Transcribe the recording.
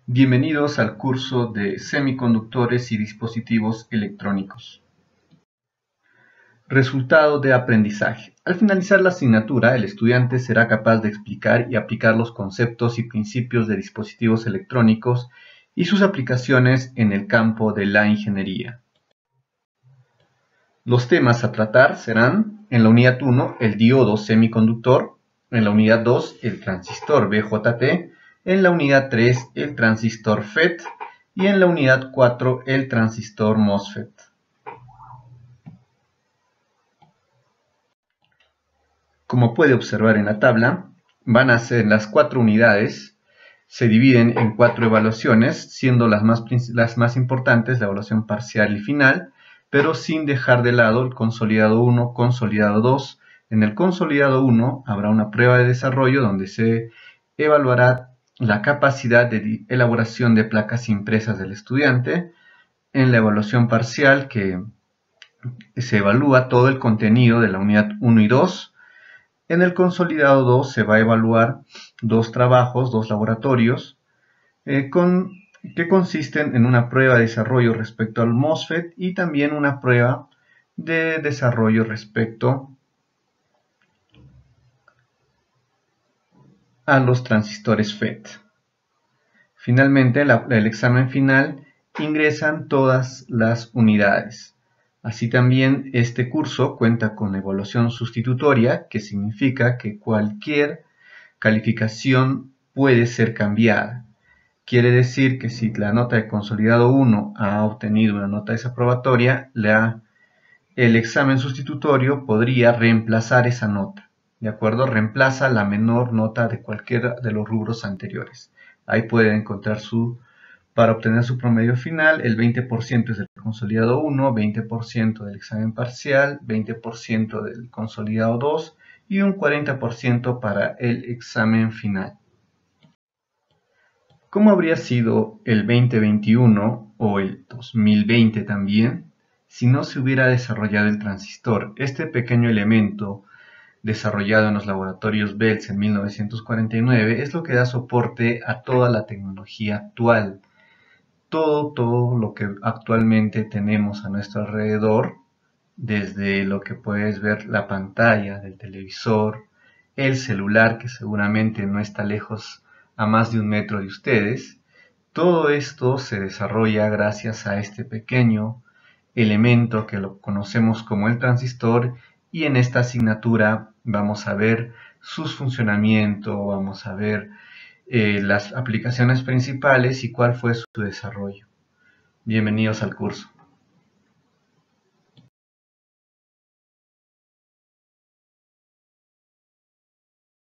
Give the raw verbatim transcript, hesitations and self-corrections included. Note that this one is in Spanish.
Bienvenidos al curso de Semiconductores y Dispositivos Electrónicos. Resultado de aprendizaje. Al finalizar la asignatura, el estudiante será capaz de explicar y aplicar los conceptos y principios de dispositivos electrónicos y sus aplicaciones en el campo de la ingeniería. Los temas a tratar serán, en la unidad uno, el diodo semiconductor, en la unidad dos, el transistor B J T, en la unidad tres, el transistor F E T y en la unidad cuatro, el transistor MOSFET. Como puede observar en la tabla, van a ser las cuatro unidades, se dividen en cuatro evaluaciones, siendo las más, las más importantes la evaluación parcial y final, pero sin dejar de lado el consolidado uno, consolidado dos. En el consolidado uno habrá una prueba de desarrollo donde se evaluará la capacidad de elaboración de placas impresas del estudiante. En la evaluación parcial, que se evalúa todo el contenido de la unidad uno y dos. En el consolidado dos se va a evaluar dos trabajos, dos laboratorios, eh, con, que consisten en una prueba de desarrollo respecto al MOSFET y también una prueba de desarrollo respecto a los transistores F E T. Finalmente, la, el examen final ingresan todas las unidades. Así también este curso cuenta con evaluación sustitutoria, que significa que cualquier calificación puede ser cambiada. Quiere decir que si la nota de consolidado uno ha obtenido una nota desaprobatoria, la, el examen sustitutorio podría reemplazar esa nota. ¿De acuerdo? Reemplaza la menor nota de cualquiera de los rubros anteriores. Ahí puede encontrar su, para obtener su promedio final, el veinte por ciento es del consolidado uno, veinte por ciento del examen parcial, veinte por ciento del consolidado dos y un cuarenta por ciento para el examen final. ¿Cómo habría sido el veinte veintiuno o el dos mil veinte también si no se hubiera desarrollado el transistor? Este pequeño elemento desarrollado en los laboratorios Bells en mil novecientos cuarenta y nueve, es lo que da soporte a toda la tecnología actual. Todo, todo lo que actualmente tenemos a nuestro alrededor, desde lo que puedes ver la pantalla del televisor, el celular que seguramente no está lejos a más de un metro de ustedes, todo esto se desarrolla gracias a este pequeño elemento que lo conocemos como el transistor. Y en esta asignatura vamos a ver su funcionamiento, vamos a ver eh, las aplicaciones principales y cuál fue su desarrollo. Bienvenidos al curso.